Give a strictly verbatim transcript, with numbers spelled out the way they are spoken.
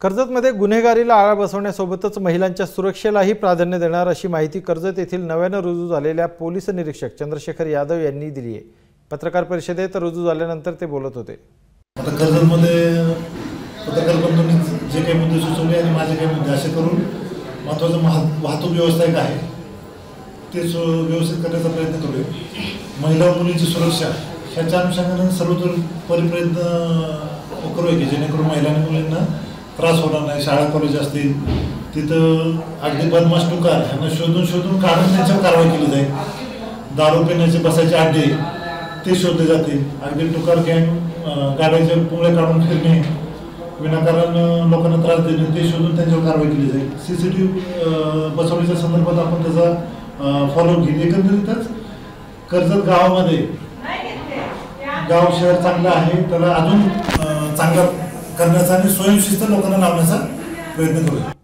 कर्जतमध्ये गुन्हेगारीला आळा बसवण्यासोबतच महिलांच्या सुरक्षेलाही प्राधान्य देणार अशी माहिती कर्जत येथील नव्याने रुजू झालेल्या पोलीस निरीक्षक चंद्रशेखर यादव यांनी दिली आहे। पत्रकार परिषदेत रुजू झाल्यानंतर ते बोलत होते। आता कर्जतमध्ये पत्रकार बंधूंनी जे काही मुद्दे सुचवले आणि माझे काही मुद्दे असे करून महत्त्वाचं वाहतूक व्यवस्था एक आहे ते व्यवस्थित करण्याचा प्रयत्न करूया। महिला व मुलींची सुरक्षा ह्याच्या अनुषंगाने सर्वतोपरी प्रयत्न करूया की जेणेकरून महिला आणि मुलींना त्रास होणार नाही। शाळा कॉलेज असतील तिथं अगदी बदमाश टुकार ह्यांना शोधून शोधून काढून त्यांच्यावर कारवाई केली जाईल। दारू पिण्याचे बसायचे अड्डे ते शोधले जातील। अगदी टुकार गँग गाड्याचे पुंगळे काढून फिरणे विनाकारण लोकांना त्रास देणे ते शोधून त्यांच्यावर कारवाई केली जाईल। सी सी टी व्ही बसवण्याच्या संदर्भात आपण त्याचा फॉलो घेईल। एकंदरीतच कर्जत गावामध्ये गाव शहर चांगलं आहे त्याला अजून चांगलं करण्याचा आणि स्वयंशिस्त लोकांना लावण्याचा प्रयत्न करूया।